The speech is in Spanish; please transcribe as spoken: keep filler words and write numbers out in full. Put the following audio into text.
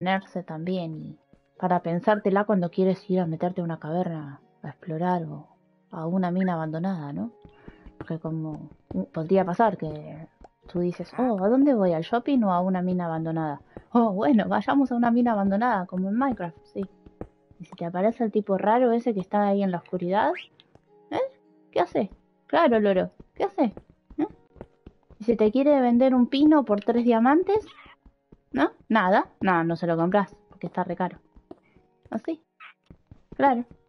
tenerse también y para pensártela cuando quieres ir a meterte a una caverna a explorar o a una mina abandonada, ¿no? Porque como uh, podría pasar que tú dices, oh, ¿a dónde voy? ¿Al shopping o a una mina abandonada? Oh, bueno, vayamos a una mina abandonada, como en Minecraft, sí. Y si te aparece el tipo raro ese que está ahí en la oscuridad, ¿eh? ¿Qué hace? Claro, loro, ¿qué hace? ¿Eh? Y si te quiere vender un pino por tres diamantes, ¿no? Nada, no, no se lo compras, porque está re caro. Así, claro.